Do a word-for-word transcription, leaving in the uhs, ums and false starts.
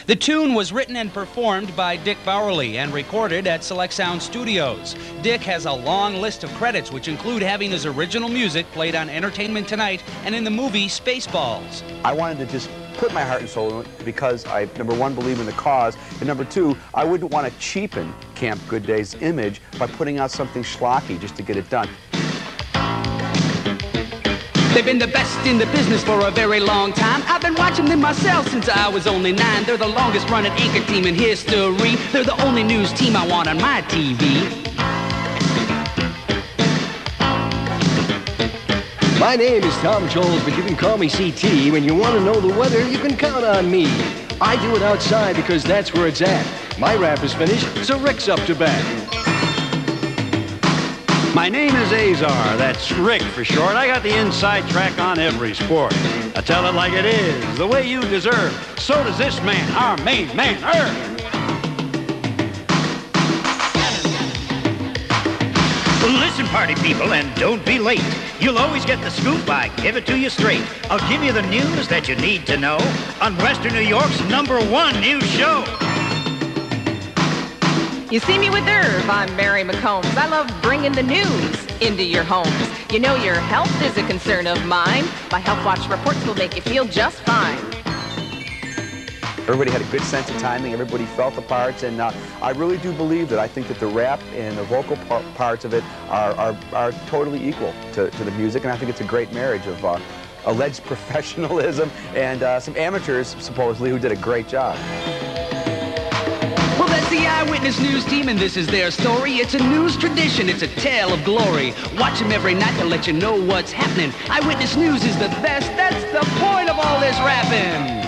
The tune was written and performed by Dick Bowerly and recorded at Select Sound Studios. Dick has a long list of credits, which include having his original music played on Entertainment Tonight and in the movie Spaceballs. I wanted to just put my heart and soul in it because I, number one, believe in the cause, and number two, I wouldn't want to cheapen Camp Good Day's image by putting out something schlocky just to get it done. They've been the best in the business for a very long time. I've been watching them myself since I was only nine. They're the longest running anchor team in history. They're the only news team I want on my T V. My name is Tom Jones, but you can call me C T. When you want to know the weather, you can count on me. I do it outside because that's where it's at. My rap is finished, so Rick's up to bat. My name is Azar, that's Rick for short. I got the inside track on every sport. I tell it like it is, the way you deserve. So does this man, our main man, Earth. Listen, party people, and don't be late. You'll always get the scoop, I give it to you straight. I'll give you the news that you need to know on Western New York's number one news show. You see me with Irv, I'm Mary McCombs. I love bringing the news into your homes. You know your health is a concern of mine. My Health Watch reports will make you feel just fine. Everybody had a good sense of timing. Everybody felt the parts, and uh, I really do believe that. I think that the rap and the vocal par parts of it are, are, are totally equal to, to the music, and I think it's a great marriage of uh, alleged professionalism and uh, some amateurs, supposedly, who did a great job. Well, that's the Eyewitness News team, and this is their story. It's a news tradition. It's a tale of glory. Watch them every night to let you know what's happening. Eyewitness News is the best. That's the point of all this rapping.